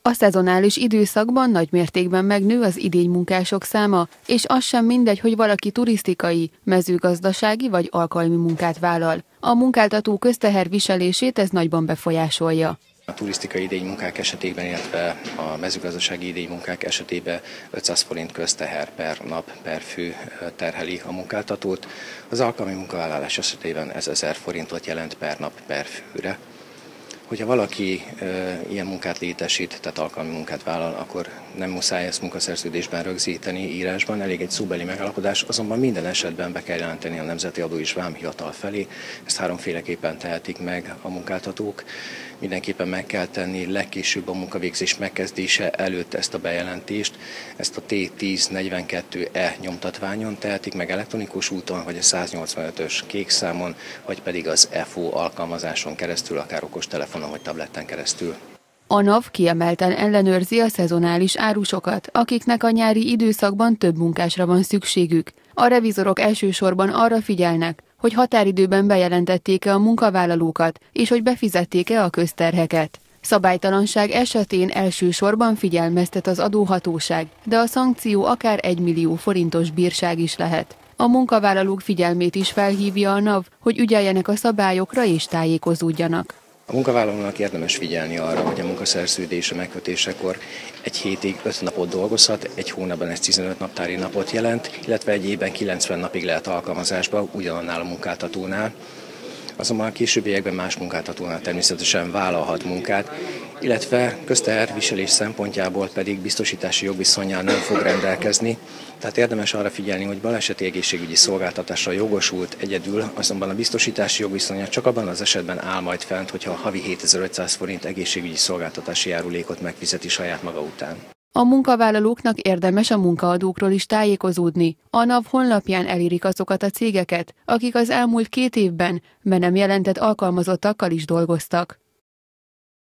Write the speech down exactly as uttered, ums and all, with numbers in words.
A szezonális időszakban nagymértékben megnő az idénymunkások száma, és az sem mindegy, hogy valaki turisztikai, mezőgazdasági vagy alkalmi munkát vállal. A munkáltató közteher viselését ez nagyban befolyásolja. A turisztikai idénymunkák esetében, illetve a mezőgazdasági idénymunkák esetében ötszáz forint közteher per nap, per fő terheli a munkáltatót. Az alkalmi munkavállalás esetében ez ezer forintot jelent per nap, per főre. Hogyha valaki e, ilyen munkát létesít, tehát alkalmi munkát vállal, akkor nem muszáj ezt munkaszerződésben rögzíteni írásban, elég egy szóbeli megállapodás, azonban minden esetben be kell jelenteni a Nemzeti Adó és Vámhivatal felé. Ezt háromféleképpen tehetik meg a munkáltatók. Mindenképpen meg kell tenni legkésőbb a munkavégzés megkezdése előtt ezt a bejelentést. Ezt a T tíz negyvenkettő E nyomtatványon tehetik meg elektronikus úton, vagy a száznyolcvanötös kék számon, vagy pedig az F O alkalmazáson keresztül, akár okostelefonon vagy tabletten keresztül. A NAV kiemelten ellenőrzi a szezonális árusokat, akiknek a nyári időszakban több munkásra van szükségük. A revizorok elsősorban arra figyelnek, hogy határidőben bejelentették-e a munkavállalókat, és hogy befizették-e a közterheket. Szabálytalanság esetén elsősorban figyelmeztet az adóhatóság, de a szankció akár egy millió forintos bírság is lehet. A munkavállalók figyelmét is felhívja a NAV, hogy ügyeljenek a szabályokra és tájékozódjanak. A munkavállalónak érdemes figyelni arra, hogy a munkaszerződése megkötésekor egy hétig öt napot dolgozhat, egy hónapban ez tizenöt naptári napot jelent, illetve egy évben kilencven napig lehet alkalmazásba ugyanannál a munkáltatónál. Azonban a későbbiekben más munkáltatónál természetesen vállalhat munkát, illetve közteherviselés szempontjából pedig biztosítási jogviszonnyal nem fog rendelkezni. Tehát érdemes arra figyelni, hogy baleseti egészségügyi szolgáltatásra jogosult egyedül, azonban a biztosítási jogviszonya csak abban az esetben áll majd fent, hogyha a havi hétezer-ötszáz forint egészségügyi szolgáltatási járulékot megfizeti saját maga után. A munkavállalóknak érdemes a munkaadókról is tájékozódni. A NAV honlapján elérik azokat a cégeket, akik az elmúlt két évben be nem jelentett alkalmazottakkal is dolgoztak.